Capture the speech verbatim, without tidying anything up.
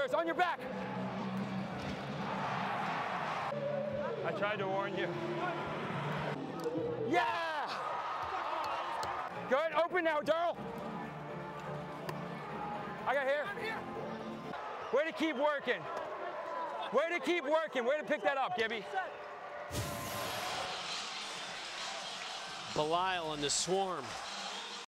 Boys, on your back. I tried to warn you. Yeah! Good, open now, Daryl. I got here. Way to keep working. Way to keep working. Way to pick that up, Gibby. Belisle and the Swarm.